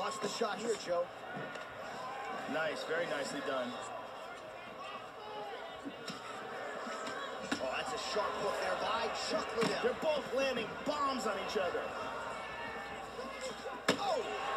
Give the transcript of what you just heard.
Watch the shot here, Joe. Nice, very nicely done. Oh, that's a sharp hook there by Chuck Liddell. They're both landing bombs on each other. Oh!